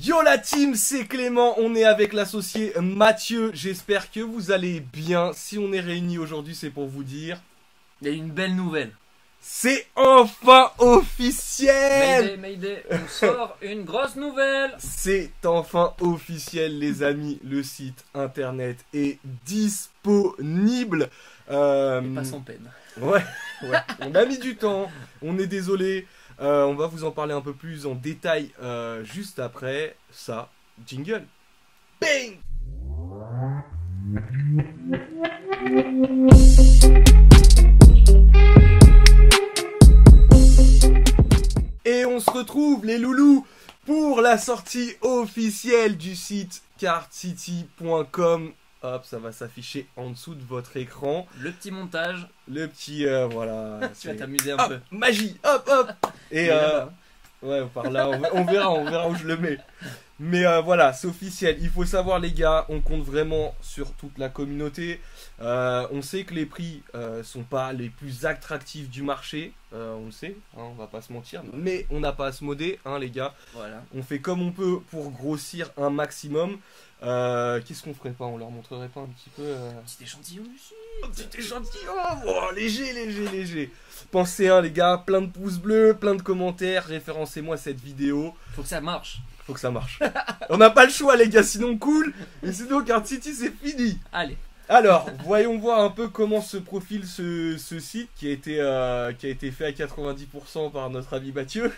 Yo la team, c'est Clément, on est avec l'associé Mathieu, j'espère que vous allez bien. Si on est réunis aujourd'hui, c'est pour vous dire... Il y a une belle nouvelle. C'est enfin officiel. Mayday, on sort une grosse nouvelle. C'est enfin officiel les amis, le site internet est disponible. Et pas sans peine. Ouais, on a mis du temps, on est désolé. On va vous en parler un peu plus en détail juste après ça. Jingle. Bang. Et on se retrouve les loulous pour la sortie officielle du site cardcity.com. Hop, ça va s'afficher en dessous de votre écran. Le petit montage. Le petit, voilà. Tu vas t'amuser un peu. Magie, hop. Et ouais, par là, on verra où je le mets. Mais voilà, c'est officiel. Il faut savoir les gars, on compte vraiment sur toute la communauté. On sait que les prix sont pas les plus attractifs du marché. On le sait, hein, on va pas se mentir. Mais on n'a pas à se moder, hein, les gars. Voilà. On fait comme on peut pour grossir un maximum. Qu'est-ce qu'on ferait pas? On leur montrerait pas un petit peu Petit échantillon ici. un petit échantillon, oh, léger. Pensez les gars, plein de pouces bleus, plein de commentaires, référencez-moi cette vidéo. Faut que ça marche. Faut que ça marche. On n'a pas le choix les gars, sinon cool. Et sinon Card City c'est fini. Allez. Alors, voyons voir un peu comment se profile ce site qui a été fait à 90% par notre ami Mathieu.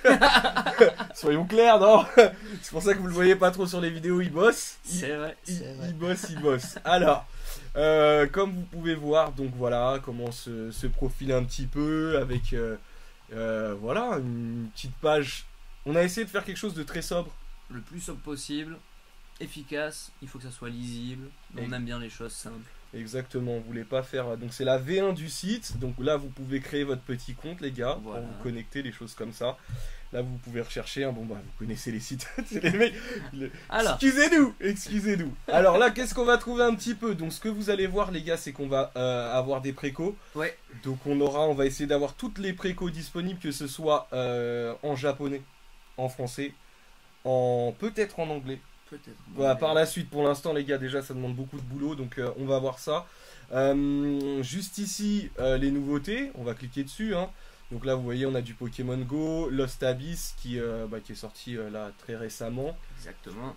Soyons clairs, non? C'est pour ça que vous le voyez pas trop sur les vidéos, il bosse. C'est vrai. Il bosse. Alors, comme vous pouvez voir, donc voilà comment se profile un petit peu avec voilà une petite page. On a essayé de faire quelque chose de très sobre. Le plus sobre possible. Efficace. Il faut que ça soit lisible. On aime bien les choses simples. Exactement, on voulait pas faire. Donc c'est la V1 du site. Donc là vous pouvez créer votre petit compte les gars, voilà. pour vous connecter, des choses comme ça. Là vous pouvez rechercher. Bon bah vous connaissez les sites. Les mecs. Alors. Excusez-nous. Alors là qu'est-ce qu'on va trouver un petit peu? Donc ce que vous allez voir les gars, c'est qu'on va avoir des précos. Ouais. Donc on va essayer d'avoir toutes les précos disponibles, que ce soit en japonais, en français, peut-être en anglais. Peut-être. Voilà, par la suite, pour l'instant, les gars, déjà, ça demande beaucoup de boulot, donc on va voir ça. Juste ici, les nouveautés, on va cliquer dessus. Hein. Donc là, vous voyez, on a du Pokémon Go, Lost Abyss qui est sorti là très récemment. Exactement.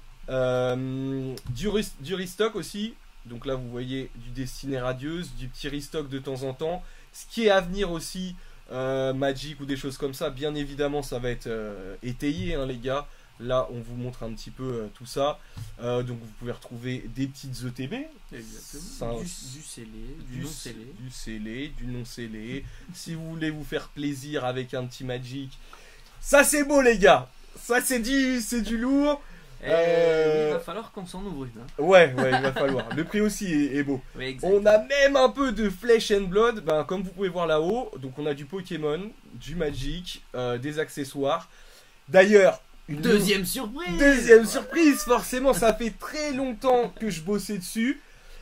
Du restock aussi. Donc là, vous voyez du Destinée Radieuse, du petit restock de temps en temps. Ce qui est à venir aussi, Magic ou des choses comme ça, bien évidemment, ça va être étayé, hein, les gars. Là, on vous montre un petit peu tout ça. Donc, vous pouvez retrouver des petites ETB. Exactement. Du scellé, du non scellé. Du scellé, du non scellé. Si vous voulez vous faire plaisir avec un petit Magic. Ça, c'est beau, les gars. Ça, c'est du lourd. Oui, il va falloir qu'on s'en ouvre une. Hein. Ouais, il va falloir. Le prix aussi est beau. Oui, on a même un peu de Flesh and Blood. Comme vous pouvez voir là-haut. Donc, on a du Pokémon, du Magic, des accessoires. D'ailleurs, Deuxième surprise, forcément, ça fait très longtemps que je bossais dessus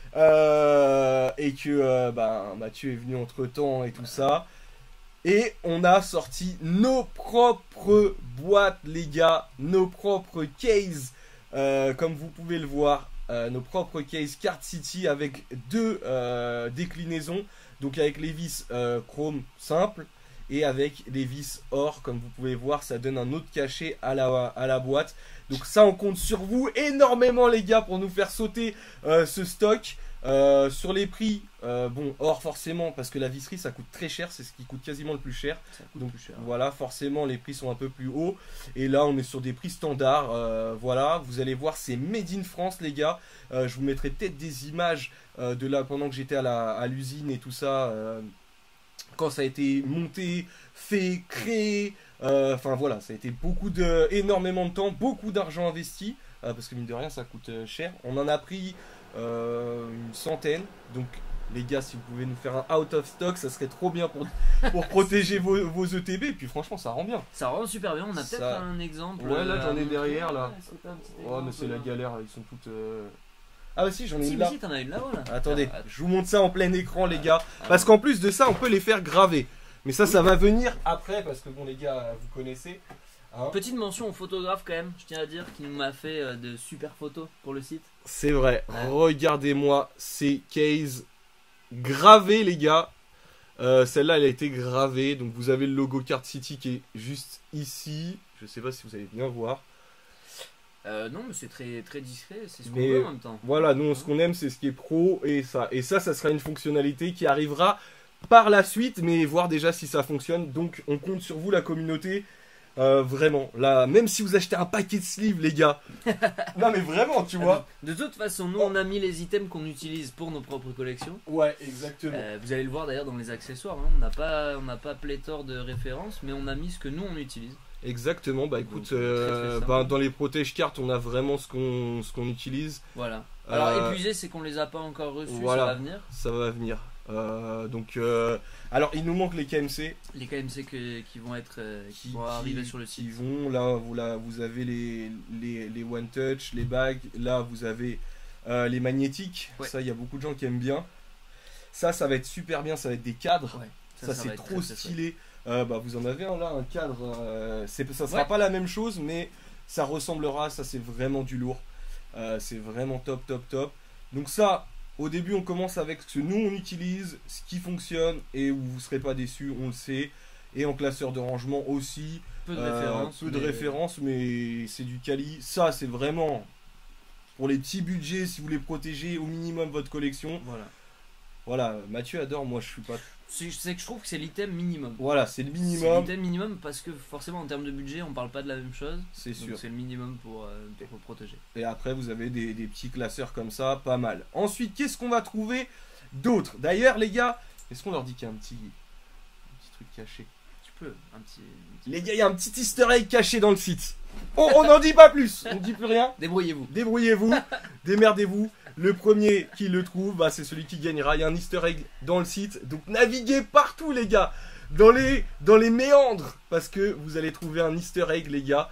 et que Mathieu est venu entre temps et tout ça. Et on a sorti nos propres boîtes, les gars, nos propres cases, comme vous pouvez le voir, nos propres cases Card City avec deux déclinaisons, donc avec les vis chrome simple. Et avec les vis or, comme vous pouvez voir, ça donne un autre cachet à la boîte. Donc ça, on compte sur vous énormément les gars pour nous faire sauter ce stock. Sur les prix, or forcément, parce que la visserie ça coûte très cher, c'est ce qui coûte quasiment le plus cher. Donc plus cher. Voilà, forcément les prix sont un peu plus hauts. Et là on est sur des prix standards. Voilà, vous allez voir, c'est made in France les gars. Je vous mettrai peut-être des images de là pendant que j'étais à l'usine et tout ça. Quand ça a été monté, fait, créé, enfin voilà, ça a été énormément de temps, beaucoup d'argent investi, parce que mine de rien ça coûte cher. On en a pris une centaine, donc les gars, si vous pouvez nous faire un out of stock, ça serait trop bien pour protéger vos ETB, et puis franchement ça rend bien. Ça rend super bien, on a peut-être un exemple. Ouais, là j'en ai derrière là. Oh mais c'est la galère, ils sont toutes... Ah bah si, j'en ai une là. Si, t'en as une là-haut là. Attendez, je vous montre ça en plein écran les gars. Parce qu'en plus de ça, on peut les faire graver. Mais ça va venir après parce que bon les gars, vous connaissez. Hein. Petite mention au photographe quand même, je tiens à dire, qui nous a fait de super photos pour le site. C'est vrai, Ouais. regardez-moi ces cases gravées les gars. Celle-là elle a été gravée, donc vous avez le logo Card City qui est juste ici. Je sais pas si vous allez bien voir. Non, mais c'est très, très discret, c'est ce qu'on Mais veut en même temps. voilà, nous ce qu'on aime c'est ce qui est pro et ça. Et ça sera une fonctionnalité qui arrivera par la suite, mais voir déjà si ça fonctionne. Donc on compte sur vous la communauté. Vraiment, là, même si vous achetez un paquet de sleeves, les gars. Non, mais vraiment, tu vois. De toute façon, nous on a mis les items qu'on utilise pour nos propres collections. Ouais, exactement. Vous allez le voir d'ailleurs dans les accessoires. Hein. On n'a pas pléthore de références, mais on a mis ce que nous on utilise. Exactement, bah écoute, Donc, très simple. dans les protège cartes, on a vraiment ce qu'on utilise. Voilà. Alors Euh, épuisé, c'est qu'on les a pas encore reçus, voilà. ça va venir. Ça va venir. Alors, il nous manque les KMC. Les KMC qui vont être qui vont arriver sur le Qui site. vont, là, vous avez les One Touch, les bagues. Là, vous avez les magnétiques. Ouais. Ça, il y a beaucoup de gens qui aiment bien. Ça va être super bien. Ça va être des cadres. Ouais. Ça va c'est être trop très, très stylé. Vous en avez un là, un cadre. Ça sera Ouais. pas la même chose, mais ça ressemblera. Ça, c'est vraiment du lourd. C'est vraiment top, top, top. Donc, ça, au début, on commence avec ce que nous on utilise, ce qui fonctionne et où vous serez pas déçus, on le sait. Et en classeur de rangement aussi. Peu de références. Peu de mais- références, mais c'est du quali. Ça, c'est vraiment pour les petits budgets, si vous voulez protéger au minimum votre collection. Voilà. Voilà, Mathieu adore, moi je suis pas. C'est que je trouve que c'est l'item minimum. Voilà, c'est le C'est minimum, l'item minimum parce que forcément en termes de budget on parle pas de la même chose. c'est Donc sûr. c'est le minimum pour protéger. Et après, vous avez des petits classeurs comme ça, pas mal. Ensuite, qu'est-ce qu'on va trouver d'autre? D'ailleurs, les gars, est-ce qu'on leur dit qu'il y a un petit truc caché? Tu peux un petit. Les gars, il y a un petit easter egg caché dans le site. On n'en dit pas plus, on dit plus rien. Débrouillez-vous. Débrouillez-vous, démerdez-vous. Le premier qui le trouve, c'est celui qui gagnera. Il y a un easter egg dans le site. Donc naviguez partout les gars, dans les méandres, parce que vous allez trouver un easter egg les gars,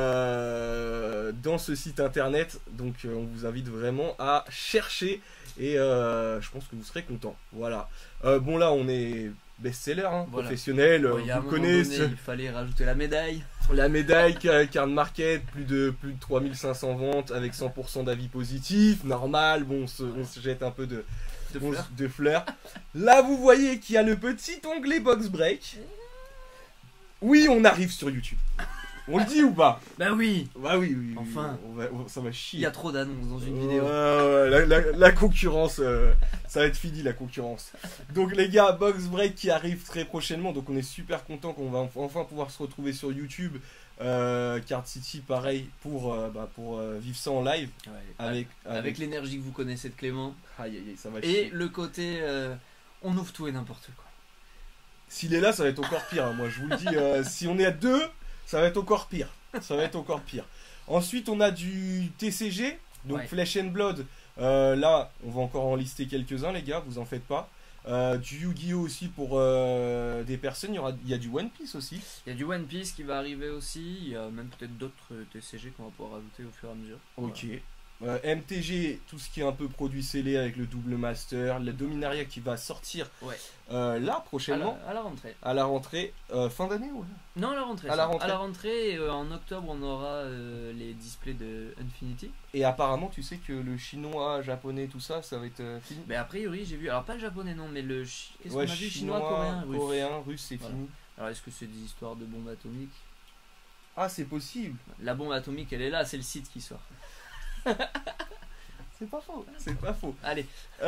dans ce site internet. Donc on vous invite vraiment à chercher et je pense que vous serez content. Voilà. Bon là on est best-seller, hein, Voilà. professionnel, Bon, il y a un vous moment connaissez. donné, il fallait rajouter la médaille. La médaille Card Market, plus de 3500 ventes avec 100% d'avis positifs, normal, bon, on se jette un peu de fleurs. Là, vous voyez qu'il y a le petit onglet Box Break. Oui, on arrive sur YouTube. On le dit ou pas? Bah oui. Bah oui, oui. Enfin. Ça va Il chier. y a trop d'annonces dans une vidéo. La concurrence, ça va être fini la concurrence. Donc les gars, Box Break qui arrive très prochainement, donc on est super content qu'on va enfin pouvoir se retrouver sur YouTube. Card City, pareil pour vivre ça en live Ouais, avec l'énergie que vous connaissez de Clément. Aïe, aïe, aïe, ça va Et chier. le côté on ouvre tout et n'importe quoi. S'il est là, ça va être encore pire. Hein. Moi, je vous le dis, si on est à deux, ça va être encore pire. Ça va être encore pire. Ensuite, on a du TCG, donc Ouais. Flesh and Blood. Là, on va encore en lister quelques-uns, les gars, vous en faites pas. Du Yu-Gi-Oh aussi pour des personnes. Il y a du One Piece aussi. Il y a du One Piece qui va arriver aussi. Il y a même peut-être d'autres TCG qu'on va pouvoir ajouter au fur et à mesure. Ok. MTG, tout ce qui est un peu produit scellé avec le double master, la Dominaria qui va sortir Ouais. là prochainement, À la rentrée. à la rentrée, fin d'année, ouais. Non, à la rentrée. À la rentrée. À la rentrée, en octobre, on aura les displays de Infinity. Et apparemment, tu sais que le chinois, japonais, tout ça, ça va être fini. Mais a priori, j'ai vu. Alors, pas le japonais, non, mais le. Qu'est-ce Ouais, qu'on a vu? Chinois, coréen, russe. c'est Voilà. fini. Alors, est-ce que c'est des histoires de bombes atomiques? Ah, c'est possible. La bombe atomique, elle est là, c'est le site qui sort. C'est pas faux. C'est pas faux. Allez,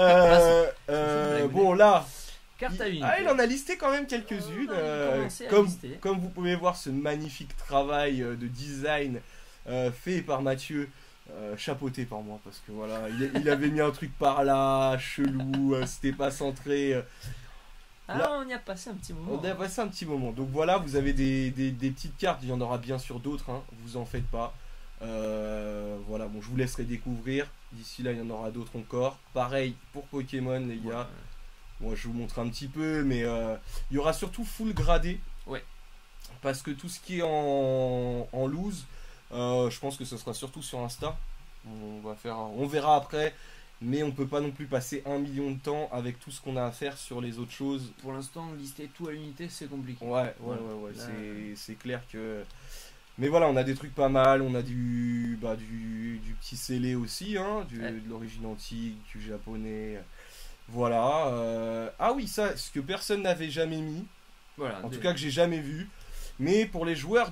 Bon, là, carte à une. il en a listé quand même quelques-unes. Ah, il a commencé à Comme, lister. comme vous pouvez voir, ce magnifique travail de design fait par Mathieu, chapeauté par moi, parce que voilà, il avait mis un truc par là, chelou, c'était pas centré. Ah, on y a passé un petit moment. On a passé un petit moment. Donc voilà, vous avez des petites cartes, il y en aura bien sûr d'autres, hein, vous en faites pas. Voilà, bon, je vous laisserai découvrir. D'ici là, il y en aura d'autres encore. Pareil pour Pokémon, les gars. Moi, je vous montre un petit peu, mais il y aura surtout full gradé. Ouais. Parce que tout ce qui est en loose, je pense que ce sera surtout sur Insta. On verra après, mais on peut pas non plus passer 1 million de temps avec tout ce qu'on a à faire sur les autres choses. Pour l'instant, lister tout à l'unité, c'est compliqué. Ouais, Voilà. ouais. Là- C'est clair que. Mais voilà, on a des trucs pas mal, on a du petit scellé aussi, hein, de l'origine antique, du japonais. Voilà. Ah oui, ça, ce que personne n'avait jamais mis. Voilà. En tout cas que j'ai jamais vu. Mais pour les joueurs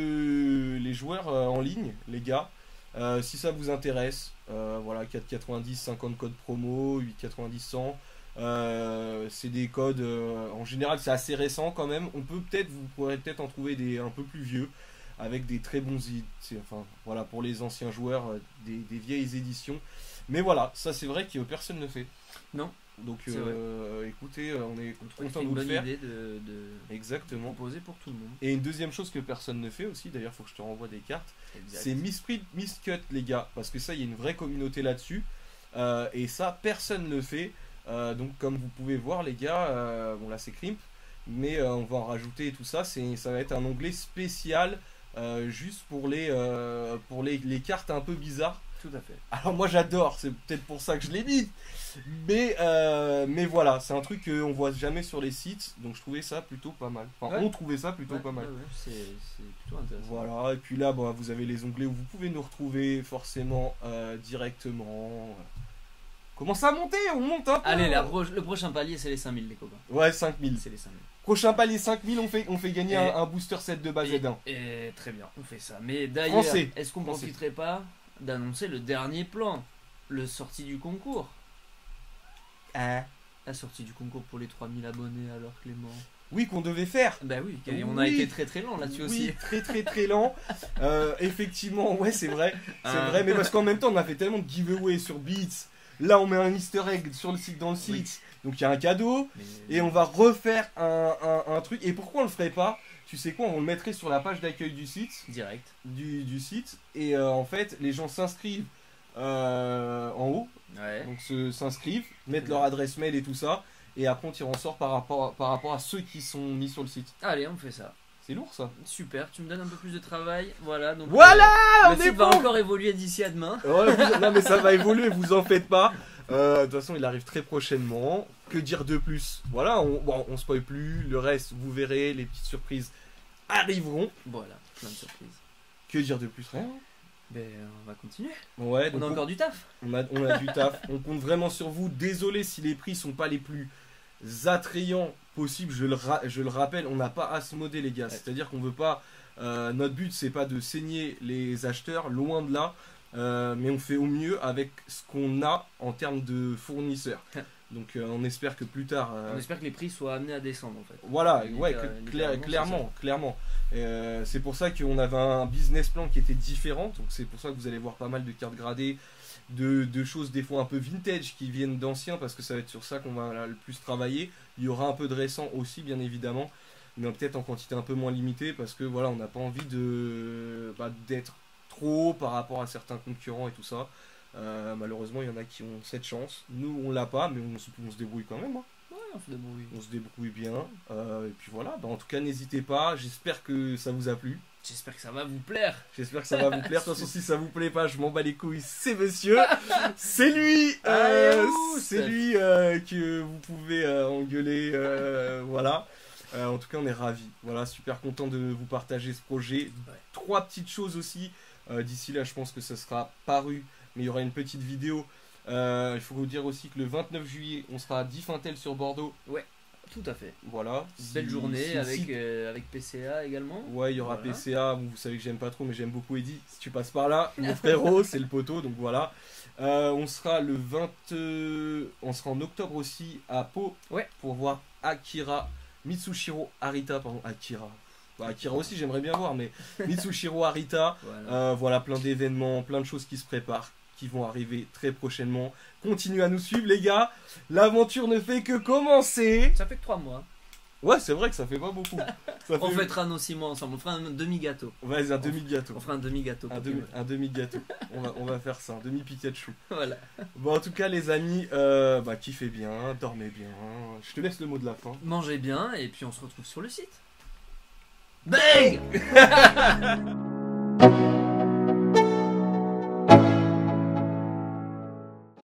en ligne, les gars, si ça vous intéresse, voilà, 4,90, 50 codes promo, 8,90, 100. C'est des codes, en général c'est assez récent quand même. Vous pourrez peut-être en trouver des un peu plus vieux, avec des très bons enfin voilà, pour les anciens joueurs, des vieilles éditions. Mais voilà, ça c'est vrai que personne ne le fait. Non. Donc écoutez, on est content de une vous le bonne faire. idée de Exactement. proposer pour tout le monde. Et une deuxième chose que personne ne fait aussi, d'ailleurs faut que je te renvoie des cartes, c'est Misprint, Miscut les gars, parce que ça il y a une vraie communauté là-dessus, et ça personne ne le fait. Donc comme vous pouvez voir les gars, bon là c'est Crimp, mais on va en rajouter et tout ça, ça va être un onglet spécial juste pour les cartes un peu bizarres. Tout à fait. Alors moi j'adore, c'est peut-être pour ça que je l'ai mis, mais voilà, c'est un truc qu'on voit jamais sur les sites, donc je trouvais ça plutôt pas mal. Enfin, on trouvait ça plutôt pas mal. C'est plutôt intéressant. Voilà, et puis là, bon, vous avez les onglets où vous pouvez nous retrouver forcément directement. Commence à monter, on monte un peu. Allez, le prochain palier, c'est les 5000, les copains. Ouais, 5000. C'est les 5000. Prochain palier 5000, on fait gagner un booster set de base Z1. Et très bien, on fait ça. Mais d'ailleurs, Français. est-ce qu'on profiterait pas d'annoncer le dernier plan, le sortie du concours? La sortie du concours pour les 3000 abonnés, alors Clément. Oui, qu'on devait faire. Bah oui, on a été très lent là-dessus aussi. Très lent. Effectivement, ouais, c'est vrai. C'est vrai, mais parce qu'en même temps, on a fait tellement de giveaways sur Beats. Là, on met un easter egg sur le site, dans le site. Oui. Donc, il y a un cadeau. Et on va refaire un truc. Et pourquoi on le ferait pas? Tu sais quoi, on le mettrait sur la page d'accueil du site. Direct. Du site. Et en fait, les gens s'inscrivent en haut. Ouais. Donc, s'inscrivent, mettent leur adresse mail et tout ça. Et après, on tire en sort par rapport à ceux qui sont mis sur le site. Allez, on fait ça. C'est lourd ça. Super, tu me donnes un peu plus de travail. Voilà, donc voilà, le site va encore évoluer d'ici à demain. Ouais, non mais ça va évoluer, vous en faites pas. De toute façon, il arrive très prochainement. Que dire de plus? Voilà, on spoil plus. Le reste, vous verrez, les petites surprises arriveront. Voilà, plein de surprises. Que dire de plus? Rien. Ben, on va continuer. Ouais, on a encore du taf. On a du taf. On compte vraiment sur vous. Désolé si les prix sont pas les plus attrayants possible, je le rappelle, on n'a pas à se moder les gars, c'est-à-dire qu'on veut pas, notre but c'est pas de saigner les acheteurs, loin de là, mais on fait au mieux avec ce qu'on a en termes de fournisseurs. Donc on espère que plus tard... on espère que les prix soient amenés à descendre en fait. Voilà, ouais, clairement. C'est pour ça qu'on avait un business plan qui était différent, donc c'est pour ça que vous allez voir pas mal de cartes gradées, de choses des fois un peu vintage qui viennent d'anciens, parce que ça va être sur ça qu'on va le plus travailler. Il y aura un peu de récent aussi bien évidemment, mais peut-être en quantité un peu moins limitée, parce que voilà, on n'a pas envie d'être trop haut par rapport à certains concurrents et tout ça. Malheureusement il y en a qui ont cette chance, nous on l'a pas, mais on se débrouille quand même, hein. On se débrouille bien, et puis voilà, en tout cas n'hésitez pas, j'espère que ça vous a plu. J'espère que ça va vous plaire. De toute façon, si ça vous plaît pas, je m'en bats les couilles. C'est monsieur. C'est lui. C'est lui que vous pouvez engueuler. Voilà. En tout cas, on est ravis. Voilà, super content de vous partager ce projet. Ouais. 3 petites choses aussi. D'ici là, je pense que ça sera paru. Mais il y aura une petite vidéo. Il faut vous dire aussi que le 29 juillet, on sera à Diffintel sur Bordeaux. Ouais. Tout à fait. Voilà. Belle journée avec PCA également. Ouais, il y aura PCA. Vous savez que j'aime pas trop, mais j'aime beaucoup Eddy. Si tu passes par là, mon frérot, c'est le poteau, donc voilà. On sera on sera en octobre aussi à Pau. Ouais. Pour voir Mitsushiro Arita, pardon, Akira. Akira aussi, j'aimerais bien voir, mais Mitsushiro Arita. Voilà, plein d'événements, plein de choses qui se préparent, qui vont arriver très prochainement. Continuez à nous suivre les gars, l'aventure ne fait que commencer. Ça fait que 3 mois. Ouais, c'est vrai que ça fait pas beaucoup. On fêtera nos 6 mois ensemble, on fera un demi-gâteau. Vas-y, un demi-gâteau. On fera un demi-gâteau. Un demi-gâteau. on va faire ça, un demi-Pikachu. Voilà. Bon, en tout cas les amis, kiffez bien, dormez bien. Je te laisse le mot de la fin. Mangez bien et puis on se retrouve sur le site. Bang.